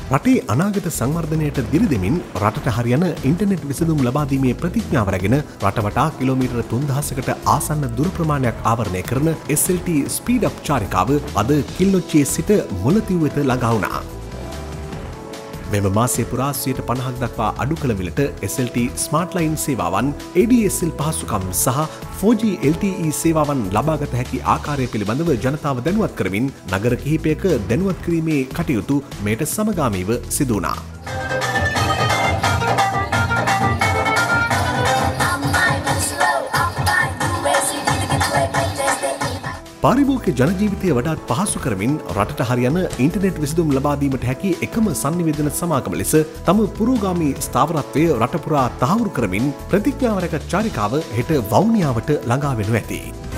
රටේ අනාගත සංවර්ධනයට දිරිදෙමින් රටට හරියන ඉන්ටර්නෙට් විසඳුම් ලබා දීමේ ප්‍රතිඥාව රැගෙන රට වටා කිලෝමීටර 3000කට ආසන්න දුර ප්‍රමාණයක් ආවරණය කරන SLT ස්පීඩ් අප් චාරිකාව අද කිල්ලොච්චියේ සිට මුලතිව් වෙත ළඟා වුණා. මෙම මාසය පුරා 50% දක්වා අඩු කළ මිලට SLT ස්මාර්ට් ලයින් සේවාවන්, ADSL පහසුකම් සහ 4G LTE සේවාවන් ලබාගත හැකි ආකාරය පිළිබඳව ජනතාව දැනුවත් කරමින් නගර කිහිපයක දැනුවත් කිරීමේ කටයුතු මෙයට සමගාමීව සිදු වුණා. පාරිභෝගික ජනජීවිතය වඩාත් පහසු කරමින් රටට හරියන ඉන්ටර්නෙට් විසඳුම් ලබා දීමට හැකි එකම සංනිවේදන සමාගම ලෙස තම පුරෝගාමී ස්ථාවරත්වය රට පුරා තහවුරු කරමින් ප්‍රතිඥාව රැක චාරිකාව හෙට වවුනියාවට ළඟා වෙනු ඇති.